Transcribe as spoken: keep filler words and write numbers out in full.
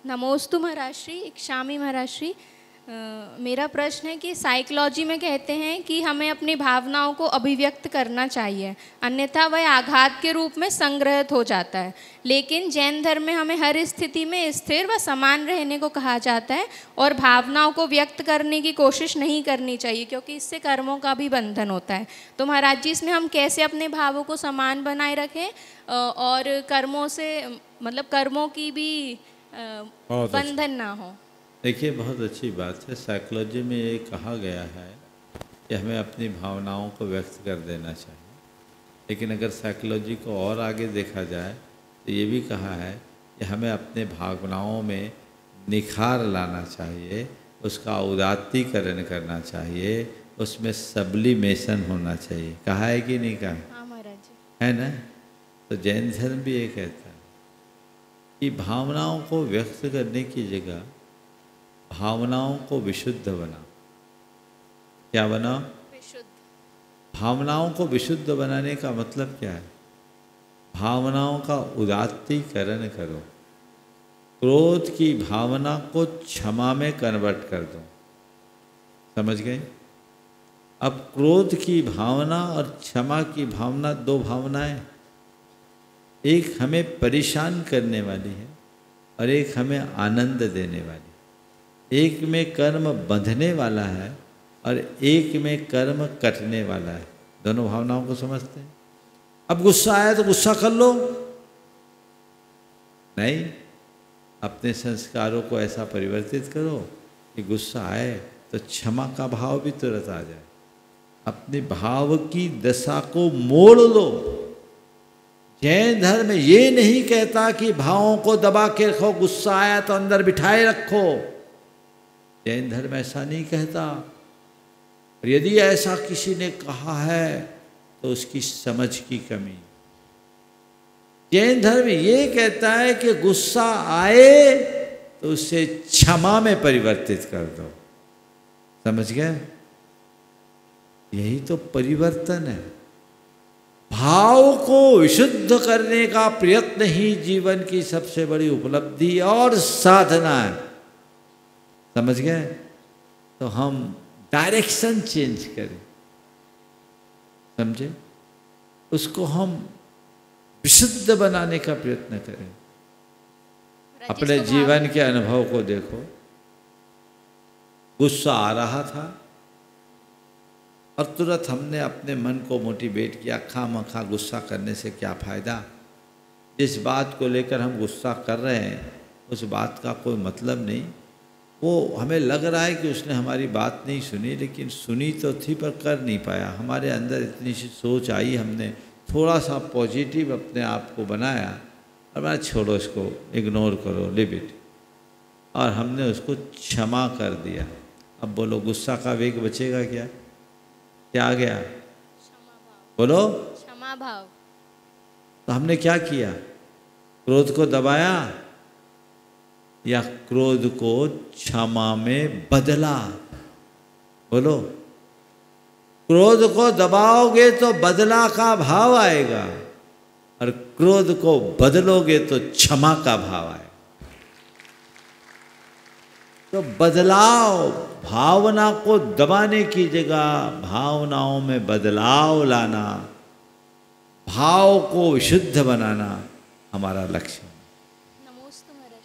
नमोस्तु महाराष्ट्री, इक्षामी महाराष्ट्री। मेरा प्रश्न है कि साइकोलॉजी में कहते हैं कि हमें अपनी भावनाओं को अभिव्यक्त करना चाहिए, अन्यथा वह आघात के रूप में संग्रहित हो जाता है। लेकिन जैन धर्म में हमें हर स्थिति में स्थिर व समान रहने को कहा जाता है और भावनाओं को व्यक्त करने की कोशिश नहीं करनी चाहिए, क्योंकि इससे कर्मों का भी बंधन होता है। तो महाराज जी, इसमें हम कैसे अपने भावों को समान बनाए रखें और कर्मों से, मतलब कर्मों की भी बंधन ना हो? देखिए, बहुत अच्छी बात है। साइकोलॉजी में ये कहा गया है कि हमें अपनी भावनाओं को व्यक्त कर देना चाहिए, लेकिन अगर साइकोलॉजी को और आगे देखा जाए तो ये भी कहा है कि हमें अपने भावनाओं में निखार लाना चाहिए, उसका उदात्तीकरण करना चाहिए, उसमें सब्लिमेशन होना चाहिए। कहा है कि नहीं कहा? हाँ महाराज। है ना? तो जैन धर्म भी ये कहता है कि भावनाओं को व्यक्त करने की जगह भावनाओं को विशुद्ध बना। क्या बना? विशुद्ध। भावनाओं को विशुद्ध बनाने का मतलब क्या है? भावनाओं का उदात्तीकरण करो। क्रोध की भावना को क्षमा में कन्वर्ट कर दो। समझ गए? अब क्रोध की भावना और क्षमा की भावना दो भावनाएं, एक हमें परेशान करने वाली है और एक हमें आनंद देने वाली। एक में कर्म बंधने वाला है और एक में कर्म कटने वाला है। दोनों भावनाओं को समझते हैं? अब गुस्सा आया तो गुस्सा कर लो नहीं, अपने संस्कारों को ऐसा परिवर्तित करो कि गुस्सा आए तो क्षमा का भाव भी तुरंत आ जाए। अपने भाव की दशा को मोड़ लो। जैन धर्म ये नहीं कहता कि भावों को दबा के रखो, गुस्सा आया तो अंदर बिठाए रखो। जैन धर्म ऐसा नहीं कहता। और यदि ऐसा किसी ने कहा है तो उसकी समझ की कमी। जैन धर्म ये कहता है कि गुस्सा आए तो उसे क्षमा में परिवर्तित कर दो। समझ गए? यही तो परिवर्तन है। भाव को विशुद्ध करने का प्रयत्न ही जीवन की सबसे बड़ी उपलब्धि और साधना है। समझ गए? तो हम डायरेक्शन चेंज करें, समझे? उसको हम विशुद्ध बनाने का प्रयत्न करें। अपने जीवन के अनुभव को देखो। गुस्सा आ रहा था और तुरंत हमने अपने मन को मोटिवेट किया, खामखा गुस्सा करने से क्या फ़ायदा। जिस बात को लेकर हम गुस्सा कर रहे हैं उस बात का कोई मतलब नहीं। वो हमें लग रहा है कि उसने हमारी बात नहीं सुनी, लेकिन सुनी तो थी पर कर नहीं पाया। हमारे अंदर इतनी सी सोच आई, हमने थोड़ा सा पॉजिटिव अपने आप को बनाया और मैं छोड़ो, इसको इग्नोर करो, लिव इट, और हमने उसको क्षमा कर दिया। अब बोलो, गुस्सा का वेग बचेगा क्या? क्या आ गया? बोलो, क्षमा भाव। तो हमने क्या किया? क्रोध को दबाया या क्रोध को क्षमा में बदला? बोलो, क्रोध को दबाओगे तो बदला का भाव आएगा और क्रोध को बदलोगे तो क्षमा का भाव आएगा। तो बदलाव, भावना को दबाने की जगह भावनाओं में बदलाव लाना, भाव को विशुद्ध बनाना हमारा लक्ष्य है।